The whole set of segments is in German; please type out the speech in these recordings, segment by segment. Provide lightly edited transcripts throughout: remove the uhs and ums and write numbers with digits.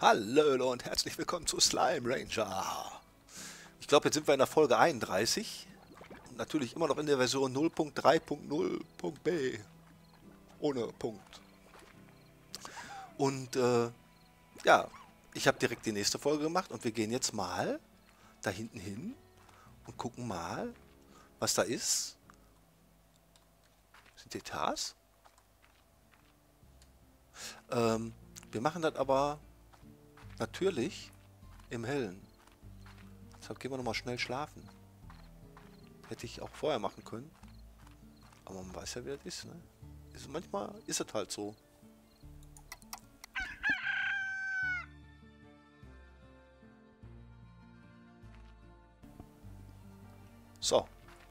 Hallo und herzlich willkommen zu Slime Ranger. Ich glaube, jetzt sind wir in der Folge 31. Und natürlich immer noch in der Version 0.3.0.b. Ohne Punkt. Und ja, ich habe direkt die nächste Folge gemacht und wir gehen jetzt mal da hinten hin und gucken mal, was da ist. Sind Etats? Wir machen das aber natürlich im Hellen. Deshalb gehen wir nochmal schnell schlafen. Hätte ich auch vorher machen können. Aber man weiß ja, wie das ist, ne? Manchmal ist es halt so. So.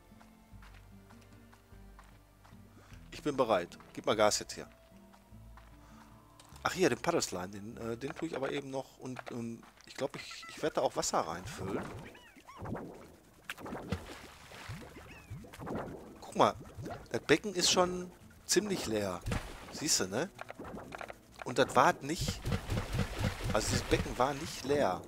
Ich bin bereit. Gib mal Gas jetzt hier. Ach hier, den Paddleslime, den tue ich aber eben noch. Und ich glaube, ich werde da auch Wasser reinfüllen. Guck mal, das Becken ist schon ziemlich leer. Siehst du, ne? Und das war nicht... Also dieses Becken war nicht leer.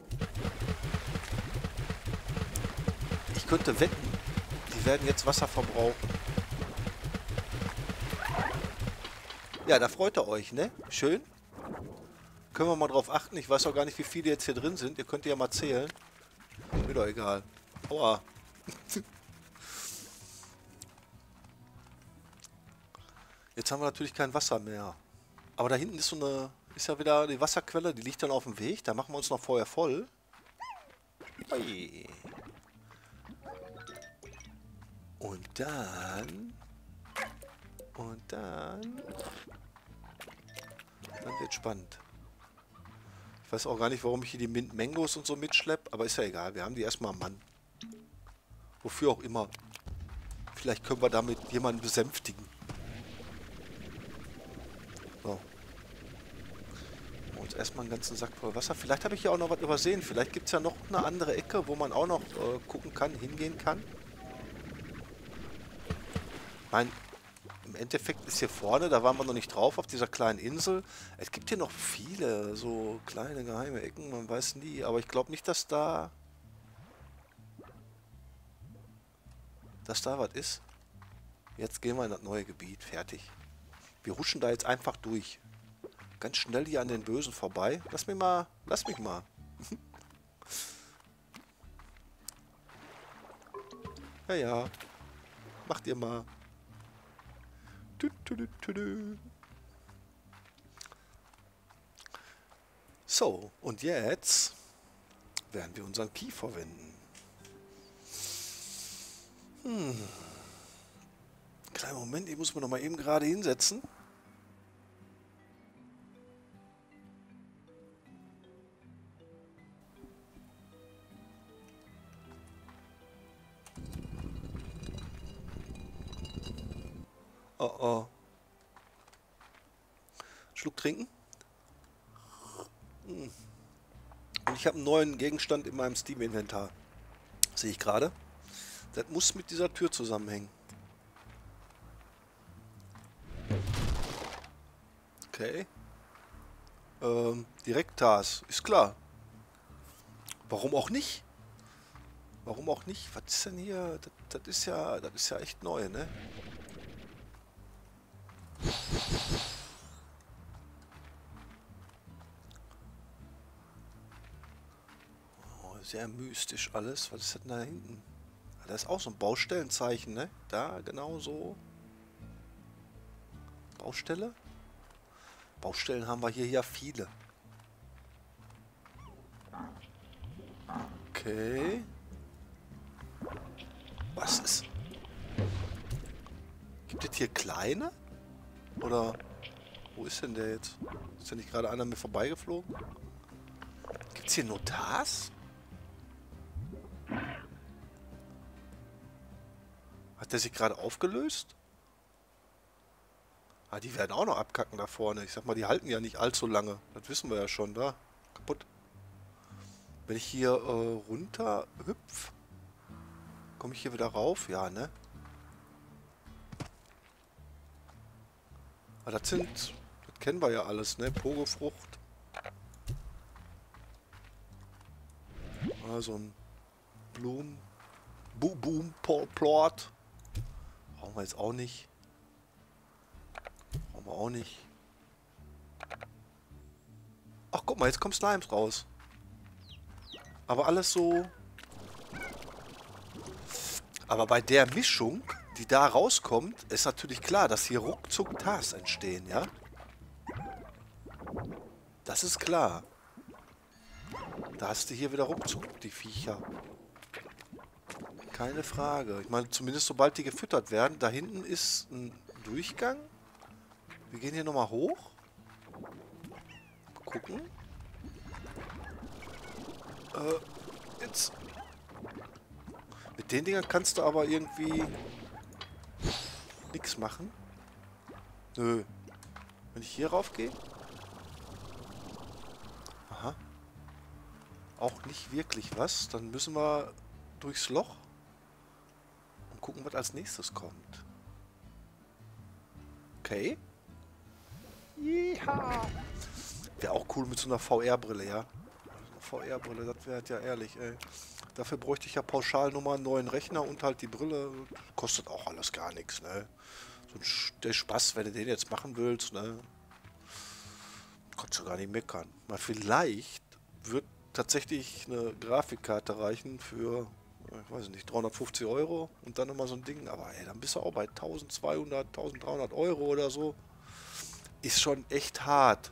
Ich könnte wetten, die werden jetzt Wasser verbrauchen. Ja, da freut ihr euch, ne? Schön. Können wir mal drauf achten. Ich weiß auch gar nicht, wie viele jetzt hier drin sind. Ihr könnt ja mal zählen. Mir doch egal. Aua. Jetzt haben wir natürlich kein Wasser mehr. Aber da hinten ist so eine... Ist ja wieder die Wasserquelle. Die liegt dann auf dem Weg. Da machen wir uns noch vorher voll. Ui. Und dann... Dann wird spannend. Ich weiß auch gar nicht, warum ich hier die Mint-Mangos und so mitschleppe, aber ist ja egal. Wir haben die erstmal am Mann. Wofür auch immer. Vielleicht können wir damit jemanden besänftigen. So. Und erstmal einen ganzen Sack voll Wasser. Vielleicht habe ich hier auch noch was übersehen. Vielleicht gibt es ja noch eine andere Ecke, wo man auch noch gucken kann, hingehen kann. Mein... Im Endeffekt ist hier vorne, da waren wir noch nicht drauf, auf dieser kleinen Insel. Es gibt hier noch viele so kleine geheime Ecken, man weiß nie. Aber ich glaube nicht, dass da was ist. Jetzt gehen wir in das neue Gebiet, fertig. Wir huschen da jetzt einfach durch. Ganz schnell hier an den Bösen vorbei. Lass mich mal. Ja, ja. Macht ihr mal. So, und jetzt werden wir unseren Key verwenden. Kleinen Moment, ich muss mir noch mal eben gerade hinsetzen. Oh oh. Schluck trinken. Und ich habe einen neuen Gegenstand in meinem Steam-Inventar. Sehe ich gerade. Das muss mit dieser Tür zusammenhängen. Okay. Direkt-TAS. Ist klar. Warum auch nicht? Warum auch nicht? Was ist denn hier? Das ist ja echt neu, ne? Sehr mystisch alles. Was ist denn da hinten? Da ist auch so ein Baustellenzeichen, ne? Da, genau so. Baustelle? Baustellen haben wir hier ja viele. Okay. Was ist... Gibt es hier kleine? Oder... Wo ist denn der jetzt? Ist ja nicht gerade einer mir vorbeigeflogen? Gibt es hier Notars? Hat der sich gerade aufgelöst? Ah, die werden auch noch abkacken da vorne. Ich sag mal, die halten ja nicht allzu lange. Das wissen wir ja schon, da. Kaputt. Wenn ich hier runter hüpf, komme ich hier wieder rauf? Ja, ne? Aber das kennen wir ja alles, ne? Pogefrucht. Ja, so ein Blumen... Boom-Plot. Brauchen wir jetzt auch nicht. Brauchen wir auch nicht. Ach, guck mal, jetzt kommt Slimes raus. Aber alles so... Aber bei der Mischung, die da rauskommt, ist natürlich klar, dass hier ruckzuck Tars entstehen, ja? Das ist klar. Da hast du hier wieder ruckzuck die Viecher. Keine Frage. Ich meine, zumindest sobald die gefüttert werden. Da hinten ist ein Durchgang. Wir gehen hier nochmal hoch. Gucken. Jetzt. Mit den Dingern kannst du aber irgendwie nichts machen. Nö. Wenn ich hier rauf gehe. Aha. Auch nicht wirklich was. Dann müssen wir durchs Loch und gucken, was als nächstes kommt. Okay. Jeha. Wäre auch cool mit so einer VR-Brille, ja. VR-Brille, das wäre halt ja ehrlich, ey. Dafür bräuchte ich ja pauschal nur mal einen neuen Rechner und halt die Brille. Kostet auch alles gar nichts, ne? So der Spaß, wenn du den jetzt machen willst, ne? Kannst du gar nicht meckern. Mal vielleicht wird tatsächlich eine Grafikkarte reichen für, ich weiß nicht, 350 € und dann nochmal so ein Ding. Aber ey, dann bist du auch bei 1200, 1300 € oder so. Ist schon echt hart.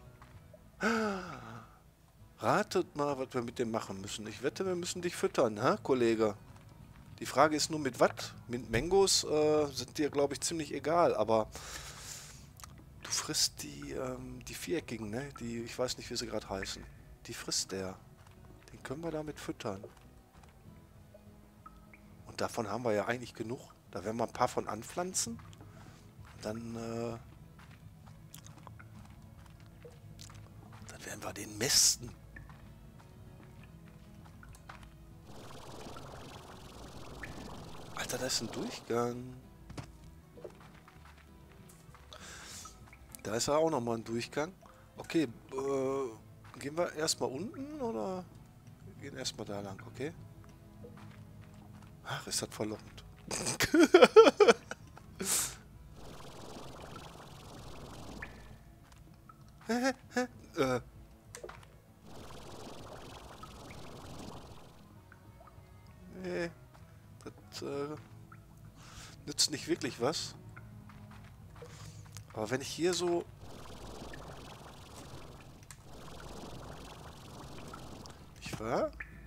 Ratet mal, was wir mit dem machen müssen. Ich wette, wir müssen dich füttern, hä, Kollege? Die Frage ist nur, mit was? Mit Mangos sind dir, glaube ich, ziemlich egal, aber du frisst die viereckigen, ne? Die, ich weiß nicht, wie sie gerade heißen. Die frisst der. Den können wir damit füttern. Und davon haben wir ja eigentlich genug. Da werden wir ein paar von anpflanzen. Dann werden wir den mästen. Alter, da ist ein Durchgang. Da ist ja auch nochmal ein Durchgang. Okay, gehen wir erstmal unten oder gehen erstmal da lang, okay? Ach, ist das verlockend. Nee, das nützt nicht wirklich was. Aber wenn ich hier so... Nicht wahr?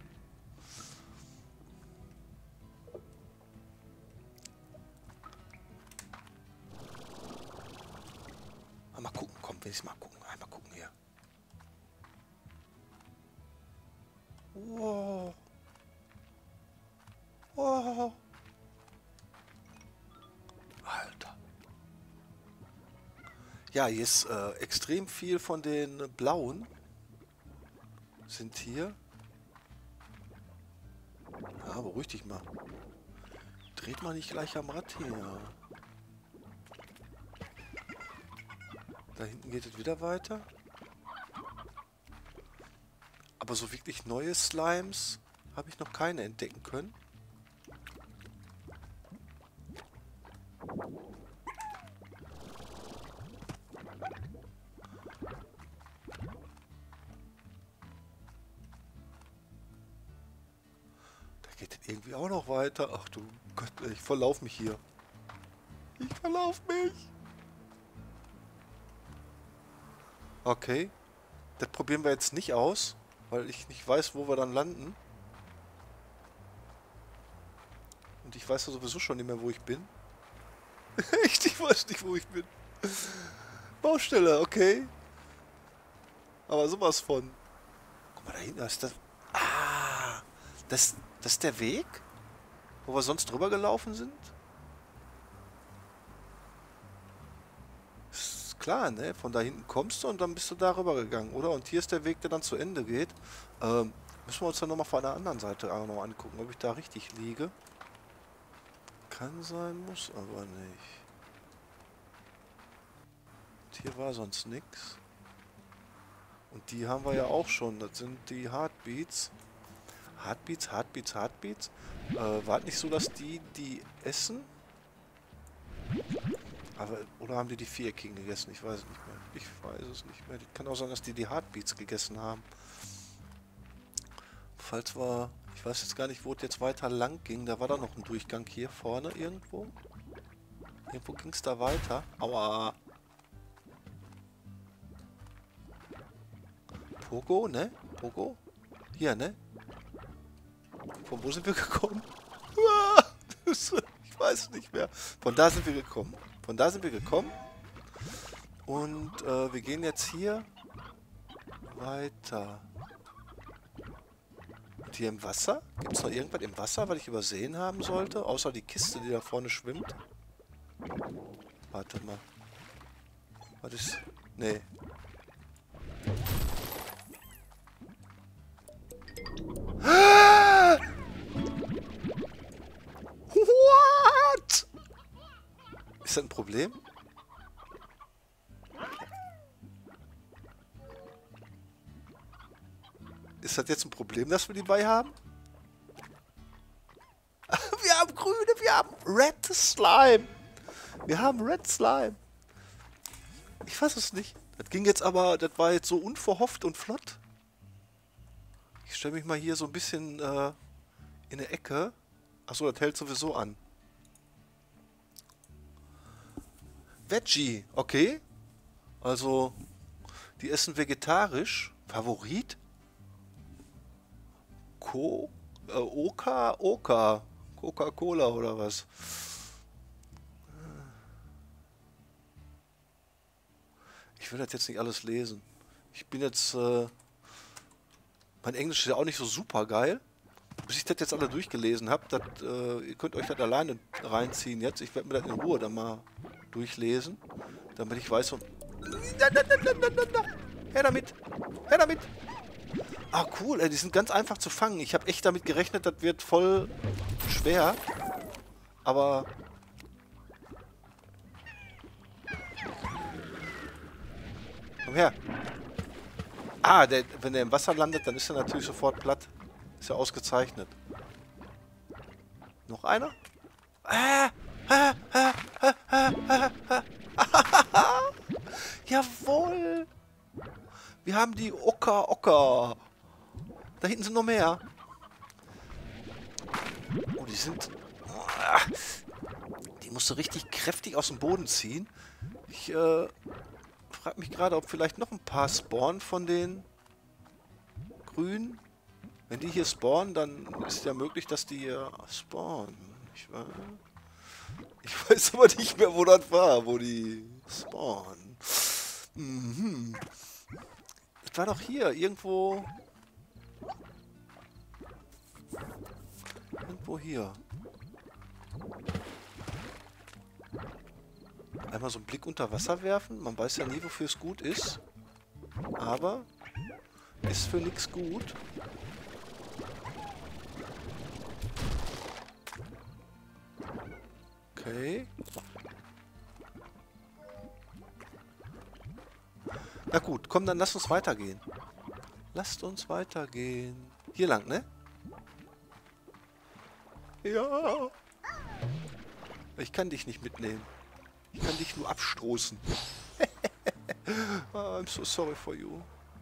Mal gucken, komm, will ich mal gucken. Einmal gucken hier. Wow. Wow. Alter. Ja, hier ist extrem viel von den blauen sind hier. Ja, beruhig dich mal. Dreht mal nicht gleich am Rad hier. Da hinten geht es wieder weiter. Aber so wirklich neue Slimes habe ich noch keine entdecken können. Da geht es irgendwie auch noch weiter. Ach du Gott, ich verlauf mich hier. Ich verlauf mich. Okay. Das probieren wir jetzt nicht aus, weil ich nicht weiß, wo wir dann landen. Und ich weiß ja sowieso schon nicht mehr, wo ich bin. Echt? Ich weiß nicht, wo ich bin. Baustelle, okay. Aber sowas von. Guck mal, da hinten ist das... Ah! Das ist der Weg? Wo wir sonst drüber gelaufen sind? Ist klar, ne? Von da hinten kommst du und dann bist du darüber gegangen, oder? Und hier ist der Weg, der dann zu Ende geht. Müssen wir uns dann nochmal von der anderen Seite auch noch angucken, ob ich da richtig liege. Kann sein, muss aber nicht. Und hier war sonst nichts. Und die haben wir ja auch schon. Das sind die Heartbeats. Heartbeats, Heartbeats, Heartbeats. War es nicht so, dass die essen? Aber, oder haben die viereckigen gegessen? Ich weiß es nicht mehr. Ich weiß es nicht mehr. Kann auch sein, dass die Heartbeats gegessen haben. Falls wir... Ich weiß jetzt gar nicht, wo es jetzt weiter lang ging. Da war da noch ein Durchgang hier vorne irgendwo. Irgendwo ging es da weiter. Aua. Pogo, ne? Pogo? Hier, ne? Von wo sind wir gekommen? Ich weiß es nicht mehr. Von da sind wir gekommen. Von da sind wir gekommen. Und wir gehen jetzt hier weiter. Und hier im Wasser? Gibt es noch irgendwas im Wasser, was ich übersehen haben sollte? Außer die Kiste, die da vorne schwimmt. Warte mal. Was ist... Nee. What? Ist das ein Problem? Ist das jetzt ein Problem, dass wir die bei haben? Wir haben grüne, wir haben Red Slime. Wir haben Red Slime. Ich weiß es nicht. Das ging jetzt aber, das war jetzt so unverhofft und flott. Ich stelle mich mal hier so ein bisschen in der Ecke. Achso, das hält sowieso an. Veggie, okay. Also, die essen vegetarisch. Favorit? Oka? Coca-Cola oder was? Ich will das jetzt nicht alles lesen. Ich bin jetzt... mein Englisch ist ja auch nicht so super geil. Bis ich das jetzt alle durchgelesen habe, ihr könnt euch das alleine reinziehen jetzt. Ich werde mir das in Ruhe dann mal durchlesen, damit ich weiß... Her damit! Her damit! Ah, cool, ey, die sind ganz einfach zu fangen. Ich habe echt damit gerechnet, das wird voll schwer. Aber... Komm her! Ah, wenn der im Wasser landet, dann ist er natürlich sofort platt. Ist ja ausgezeichnet. Noch einer? Jawohl! Wir haben die Oka. Da hinten sind noch mehr. Oh, die sind... Die musst du richtig kräftig aus dem Boden ziehen. Ich frage mich gerade, ob vielleicht noch ein paar spawnen von den Grünen. Wenn die hier spawnen, dann ist ja möglich, dass die hier spawnen. Ich weiß aber nicht mehr, wo das war, wo die spawnen. Mhm. Das war doch hier, irgendwo... Irgendwo hier. Einmal so einen Blick unter Wasser werfen. Man weiß ja nie, wofür es gut ist. Aber ist für nichts gut. Okay. Na gut, komm, dann lass uns weitergehen. Lasst uns weitergehen. Hier lang, ne? Ja. Ich kann dich nicht mitnehmen. Ich kann dich nur abstoßen. I'm so sorry for you.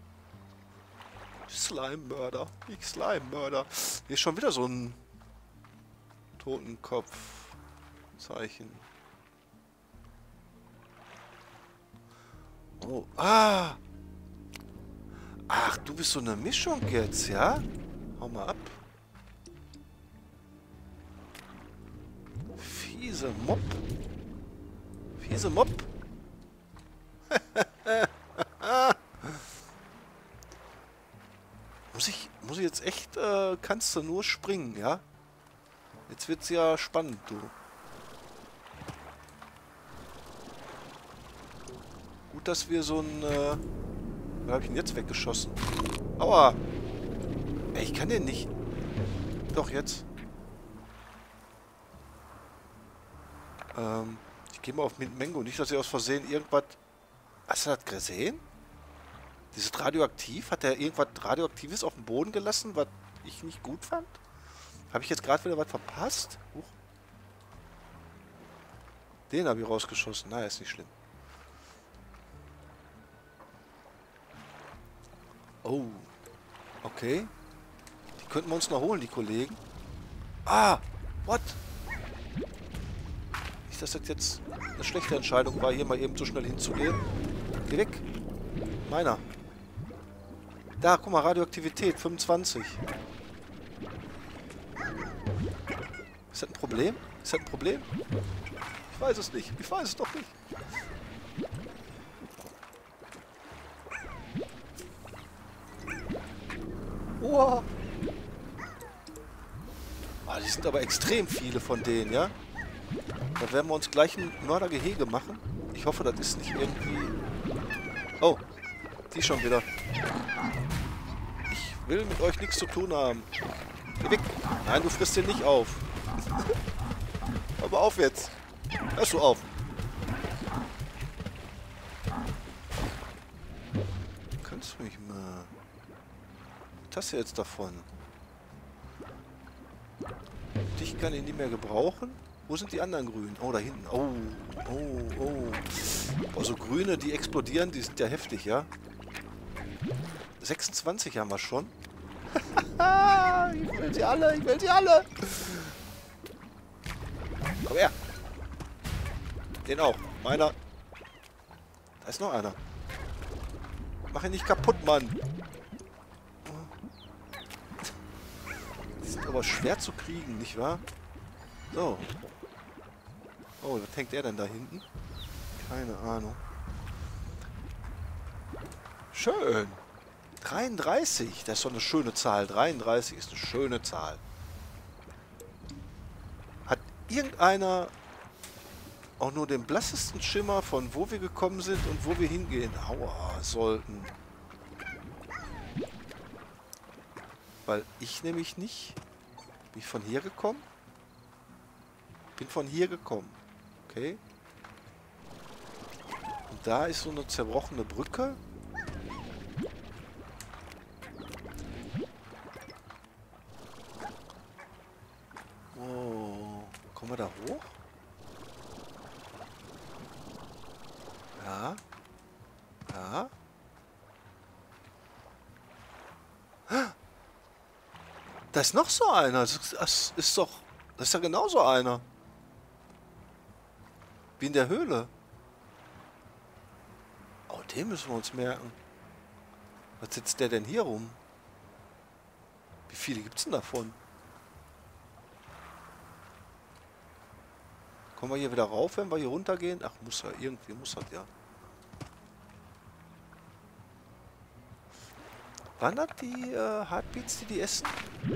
Slime-Mörder. Ich Slime-Mörder. Hier ist schon wieder so ein Totenkopf-Zeichen. Oh, ah! Ach, du bist so eine Mischung jetzt, ja? Hau mal ab. Fiese Mob. Fiese Mob. Muss ich jetzt echt, kannst du nur springen, ja? Jetzt wird's ja spannend, du. Gut, dass wir so ein, was hab ich denn jetzt weggeschossen? Aua! Ey, ich kann den nicht. Doch, jetzt. Ich gehe mal auf Mint Mango. Nicht, dass ihr aus Versehen irgendwas... Hast du das gesehen? Dieses Radioaktiv? Hat der irgendwas Radioaktives auf dem Boden gelassen? Was ich nicht gut fand? Habe ich jetzt gerade wieder was verpasst? Huch. Den habe ich rausgeschossen. Naja, ist nicht schlimm. Oh. Okay. Die könnten wir uns noch holen, die Kollegen. Ah! What? Nicht, dass das jetzt eine schlechte Entscheidung war, hier mal eben so schnell hinzugehen. Geh weg. Meiner. Da, guck mal, Radioaktivität, 25. Ist das ein Problem? Ist das ein Problem? Ich weiß es nicht. Ich weiß es doch nicht. Wow. Ah, die sind aber extrem viele von denen, ja? Da werden wir uns gleich ein Mördergehege machen. Ich hoffe, das ist nicht irgendwie... Oh, die schon wieder. Ich will mit euch nichts zu tun haben. Geh weg. Nein, du frisst den nicht auf. Aber auf jetzt. Hörst du auf. Kannst du mich mal... Was hast du jetzt davon? Dich kann ich nicht mehr gebrauchen. Wo sind die anderen Grünen? Oh, da hinten. Oh, oh, oh. Oh, so Grüne, die explodieren, die sind ja heftig, ja? 26 haben wir schon. Ich will sie alle, ich will sie alle. Komm her. Den auch. Meiner. Da ist noch einer. Mach ihn nicht kaputt, Mann. Die sind aber schwer zu kriegen, nicht wahr? So. Oh, was hängt er denn da hinten? Keine Ahnung. Schön. 33. Das ist doch eine schöne Zahl. 33 ist eine schöne Zahl. Hat irgendeiner auch nur den blassesten Schimmer von wo wir gekommen sind und wo wir hingehen? Aua, sollten. Weil ich nämlich nicht. Bin ich von hier gekommen? Bin von hier gekommen. Okay. Und da ist so eine zerbrochene Brücke. Oh. Kommen wir da hoch? Ja. Ja. Da ist noch so einer. Das ist doch... Das ist ja genauso einer. Wie in der Höhle. Oh, den müssen wir uns merken. Was sitzt der denn hier rum? Wie viele gibt es denn davon? Kommen wir hier wieder rauf, wenn wir hier runtergehen? Ach, muss ja. Irgendwie muss das ja. Waren das die Heartbeats, die essen?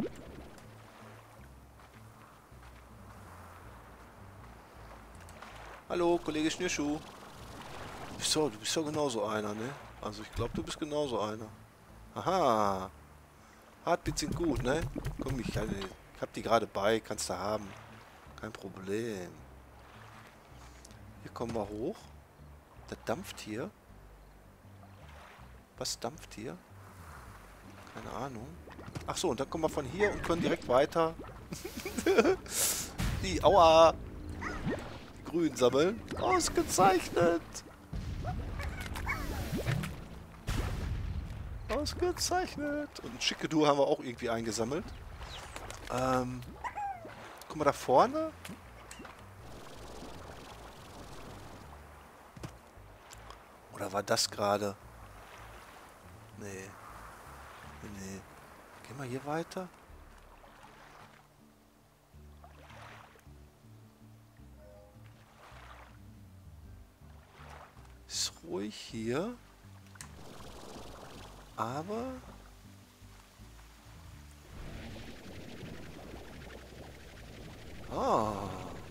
Hallo, Kollege Schnürschuh. Du bist ja genauso einer, ne? Also ich glaube, du bist genauso einer. Aha. Heartbeats sind gut, ne? Komm, ich hab die gerade bei, kannst du haben. Kein Problem. Hier kommen wir hoch. Das dampft hier. Was dampft hier? Keine Ahnung. Ach so, und dann kommen wir von hier und können direkt weiter. Die Aua! Grün sammeln. Ausgezeichnet! Ausgezeichnet! Und ein Schickedu haben wir auch irgendwie eingesammelt. Guck mal da vorne. Oder war das gerade? Nee. Nee. Gehen wir hier weiter? Ist ruhig hier. Aber... Ah.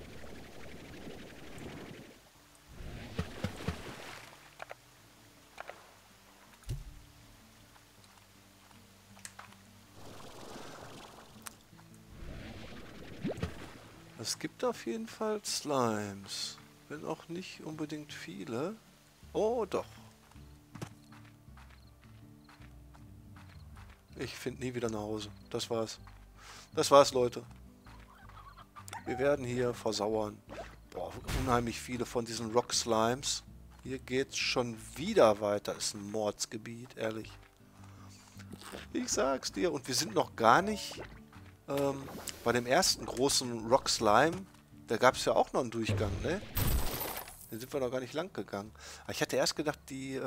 Es gibt auf jeden Fall Slimes. Wenn auch nicht unbedingt viele. Oh, doch. Ich finde nie wieder nach Hause. Das war's. Das war's, Leute. Wir werden hier versauern. Boah, unheimlich viele von diesen Rock Slimes. Hier geht's schon wieder weiter. Ist ein Mordsgebiet, ehrlich. Ich sag's dir. Und wir sind noch gar nicht bei dem ersten großen Rock Slime. Da gab es ja auch noch einen Durchgang, ne? Den sind wir noch gar nicht lang gegangen. Aber ich hatte erst gedacht, die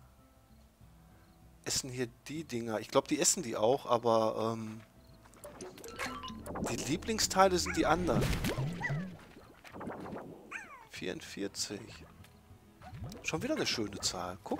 essen hier die Dinger. Ich glaube, die essen die auch, aber die Lieblingsteile sind die anderen. 44. Schon wieder eine schöne Zahl. Guck.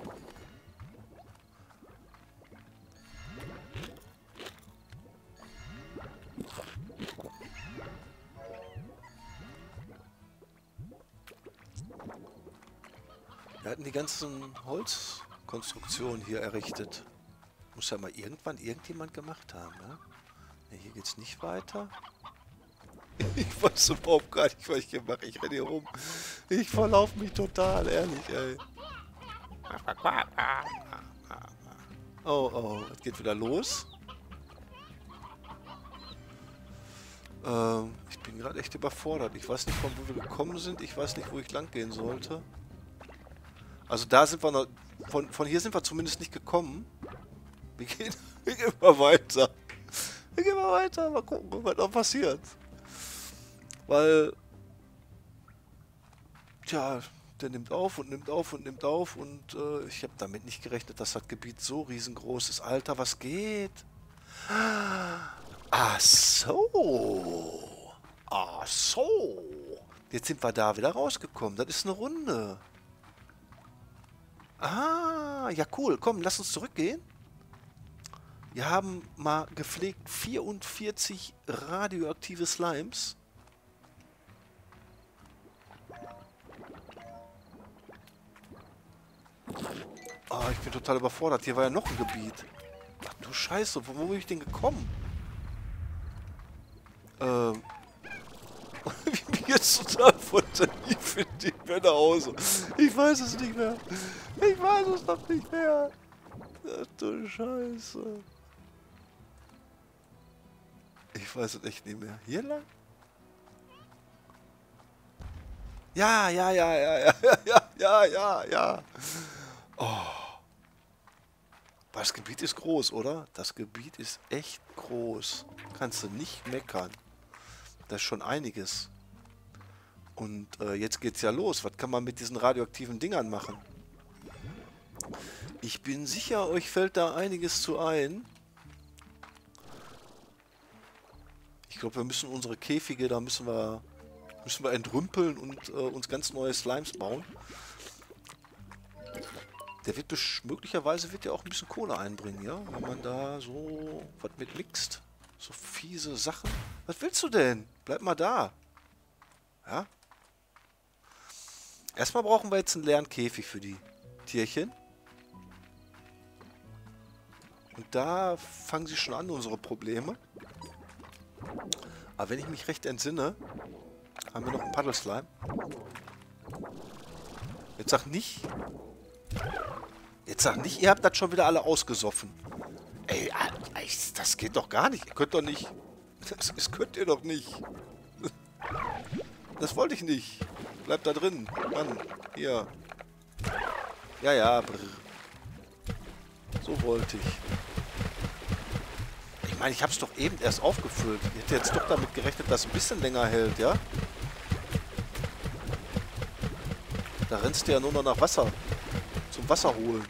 Wir hatten die ganzen Holzkonstruktionen hier errichtet. Muss ja mal irgendwann irgendjemand gemacht haben, ne? Ja, hier geht's nicht weiter. Ich weiß überhaupt gar nicht, was ich hier mache. Ich renne hier rum. Ich verlaufe mich total, ehrlich, ey. Oh, oh, es geht wieder los. Ich bin gerade echt überfordert. Ich weiß nicht, von wo wir gekommen sind. Ich weiß nicht, wo ich lang gehen sollte. Also da sind wir noch... Von hier sind wir zumindest nicht gekommen. Wir gehen mal weiter. Wir gehen mal weiter. Mal gucken, was noch passiert. Weil... Tja, der nimmt auf und nimmt auf und nimmt auf. Und ich habe damit nicht gerechnet, dass das Gebiet so riesengroß ist. Alter, was geht? Ach so. Ach so. Jetzt sind wir da wieder rausgekommen. Das ist eine Runde. Ah, ja cool. Komm, lass uns zurückgehen. Wir haben mal gepflegt 44 radioaktive Slimes. Oh, ich bin total überfordert. Hier war ja noch ein Gebiet. Ach du Scheiße, wo bin ich denn gekommen? Ich bin jetzt total von der Tiefe nicht mehr nach Hause. Ich weiß es nicht mehr. Ich weiß es noch nicht mehr. Ach du Scheiße. Ich weiß es echt nicht mehr. Hier lang? Ja, ja, ja, ja, ja, ja, ja, ja, ja. Oh. Das Gebiet ist groß, oder? Das Gebiet ist echt groß. Kannst du nicht meckern. Das ist schon einiges. Und jetzt geht's ja los. Was kann man mit diesen radioaktiven Dingern machen? Ich bin sicher, euch fällt da einiges zu ein. Ich glaube, wir müssen unsere Käfige, da müssen wir entrümpeln und uns ganz neue Slimes bauen. Der wird möglicherweise wird ja auch ein bisschen Kohle einbringen, ja? Wenn man da so was mit mixt. So fiese Sachen. Was willst du denn? Bleib mal da. Ja? Erstmal brauchen wir jetzt einen leeren Käfig für die Tierchen. Und da fangen sie schon an, unsere Probleme. Aber wenn ich mich recht entsinne, haben wir noch einen Paddleslime. Jetzt sag nicht... Jetzt sag nicht, ihr habt das schon wieder alle ausgesoffen. Ey, das geht doch gar nicht. Ihr könnt doch nicht... Das könnt ihr doch nicht. Das wollte ich nicht. Bleibt da drin. Mann, hier. Ja, ja, brr. So wollte ich. Ich meine, ich habe es doch eben erst aufgefüllt. Ich hätte jetzt doch damit gerechnet, dass es ein bisschen länger hält, ja? Da rennst du ja nur noch nach Wasser. Zum Wasser holen.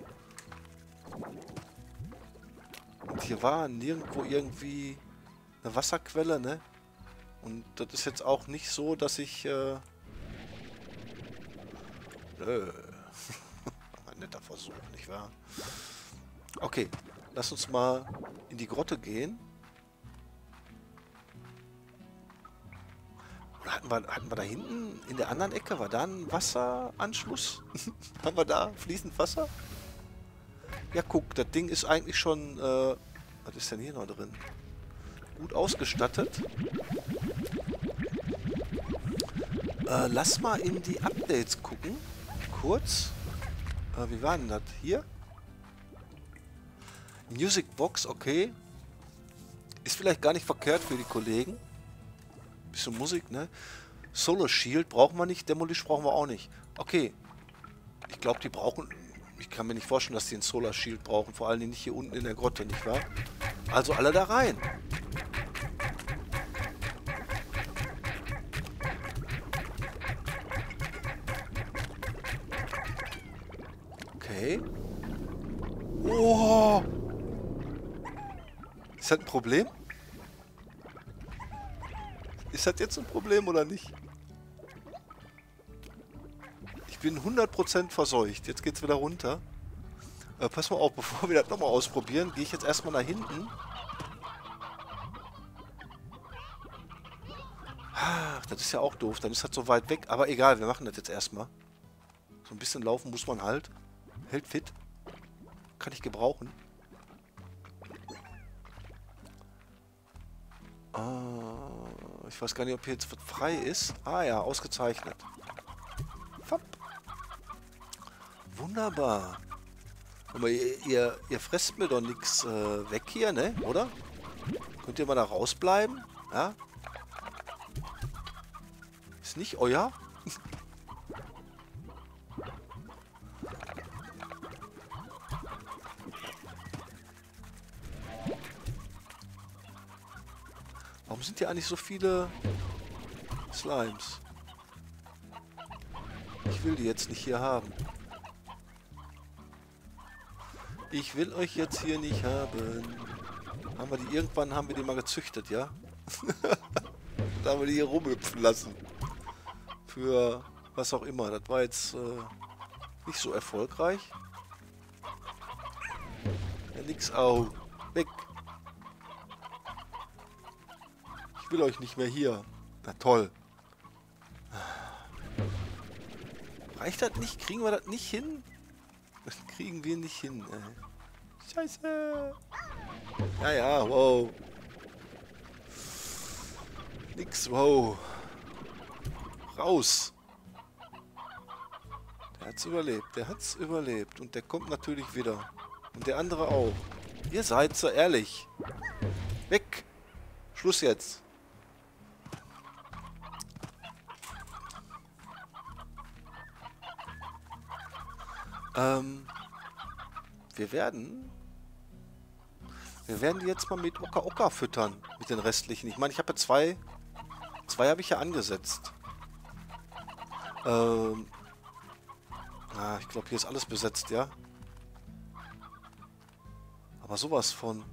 Und hier war nirgendwo irgendwie eine Wasserquelle, ne? Und das ist jetzt auch nicht so, dass ich... Ein netter Versuch, nicht wahr? Okay, lass uns mal in die Grotte gehen. Oder hatten wir da hinten in der anderen Ecke, war da ein Wasseranschluss? Haben wir da fließend Wasser? Ja, guck, das Ding ist eigentlich schon... was ist denn hier noch drin? Gut ausgestattet. Lass mal in die Updates gucken. Kurz. Wie war denn das? Hier? Music Box, okay. Ist vielleicht gar nicht verkehrt für die Kollegen. Bisschen Musik, ne? Solar Shield brauchen wir nicht, Demolish brauchen wir auch nicht. Okay. Ich glaube, die brauchen... Ich kann mir nicht vorstellen, dass die einen Solar Shield brauchen. Vor allem nicht hier unten in der Grotte, nicht wahr? Also alle da rein. Okay. Oh! Ist das ein Problem? Ist das jetzt ein Problem oder nicht? Ich bin 100% verseucht. Jetzt geht's wieder runter. Pass mal auf, bevor wir das nochmal ausprobieren, gehe ich jetzt erstmal nach hinten. Ach, das ist ja auch doof. Dann ist das so weit weg. Aber egal, wir machen das jetzt erstmal. So ein bisschen laufen muss man halt. Hält fit. Kann ich gebrauchen. Ich weiß gar nicht, ob hier jetzt was frei ist. Ah ja, ausgezeichnet. Fopp. Wunderbar. Aber ihr fresst mir doch nichts weg hier, ne? Oder? Könnt ihr mal da rausbleiben? Ja? Ist nicht euer? Warum sind hier eigentlich so viele Slimes? Ich will die jetzt nicht hier haben. Ich will euch jetzt hier nicht haben. Irgendwann haben wir die mal gezüchtet, ja? Da haben wir die hier rumhüpfen lassen. Für was auch immer. Das war jetzt nicht so erfolgreich. Ja, nix au. Weg. Ich will euch nicht mehr hier. Na toll. Reicht das nicht? Kriegen wir das nicht hin? Das kriegen wir nicht hin, ey. Scheiße. Ja, ja, wow. Nix, wow. Raus. Der hat's überlebt. Der hat's überlebt. Und der kommt natürlich wieder. Und der andere auch. Ihr seid so ehrlich. Weg. Schluss jetzt. Wir werden die jetzt mal mit Oka Oka füttern. Mit den restlichen. Ich meine, ich habe ja zwei habe ich ja angesetzt. Ich glaube, hier ist alles besetzt, ja. Aber sowas von.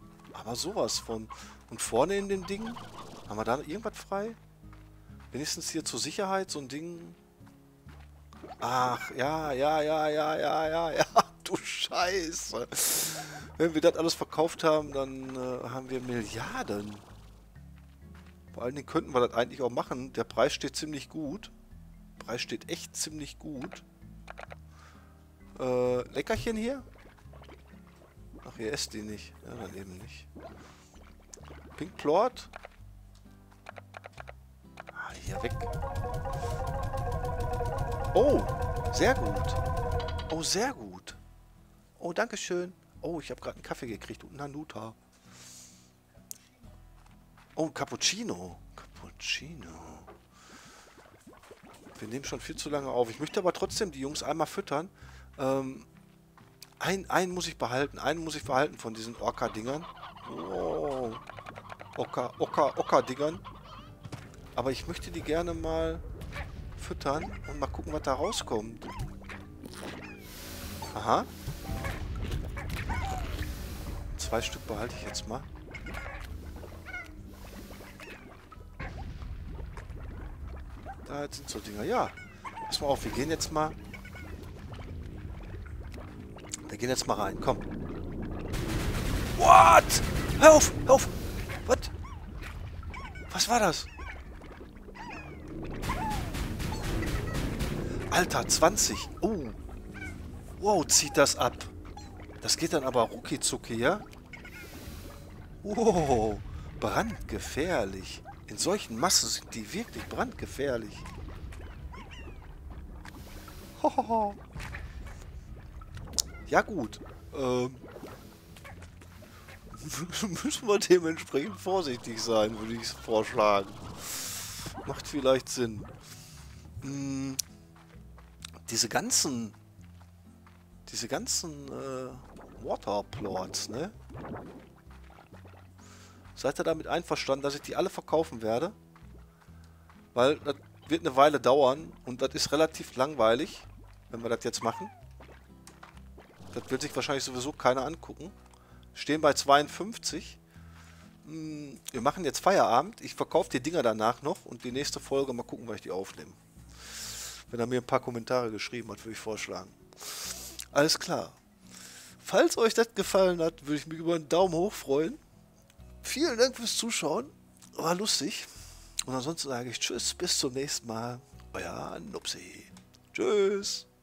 Und vorne in dem Ding, haben wir da irgendwas frei? Wenigstens hier zur Sicherheit so ein Ding. Ach, ja. Du Scheiße. Wenn wir das alles verkauft haben, dann haben wir Milliarden. Vor allen Dingen könnten wir das eigentlich auch machen. Der Preis steht ziemlich gut. Der Preis steht echt ziemlich gut. Leckerchen hier? Ach, ihr esst die nicht. Ja, dann eben nicht. Pink Plort? Ah, hier weg. Oh, sehr gut. Oh, sehr gut. Oh, danke schön. Oh, ich habe gerade einen Kaffee gekriegt und einen Hanuta. Oh, ein Cappuccino. Cappuccino. Wir nehmen schon viel zu lange auf. Ich möchte aber trotzdem die Jungs einmal füttern. Einen muss ich behalten. Einen muss ich behalten von diesen Orca-Dingern. Oh. Orca-Dingern. Aber ich möchte die gerne mal füttern und mal gucken, was da rauskommt. Aha. 2 Stück behalte ich jetzt mal. Da jetzt sind so Dinger. Ja. Pass mal auf, wir gehen jetzt mal. Wir gehen jetzt mal rein. Komm. What? Hör auf! Hör auf! Was? Was war das? Alter, 20. Oh. Wow, zieht das ab. Das geht dann aber rucki zucki, ja? Wow. Brandgefährlich. In solchen Massen sind die wirklich brandgefährlich. Hohoho. Ja gut. müssen wir dementsprechend vorsichtig sein, würde ich vorschlagen. Macht vielleicht Sinn. Hm, diese ganzen Waterplots, ne? Seid ihr damit einverstanden, dass ich die alle verkaufen werde? Weil das wird eine Weile dauern und das ist relativ langweilig, wenn wir das jetzt machen. Das wird sich wahrscheinlich sowieso keiner angucken. Stehen bei 52. Wir machen jetzt Feierabend. Ich verkaufe die Dinger danach noch und die nächste Folge mal gucken, weil ich die aufnehme. Wenn er mir ein paar Kommentare geschrieben hat, würde ich vorschlagen. Alles klar. Falls euch das gefallen hat, würde ich mich über einen Daumen hoch freuen. Vielen Dank fürs Zuschauen. War lustig. Und ansonsten sage ich Tschüss, bis zum nächsten Mal. Euer Nupsi. Tschüss.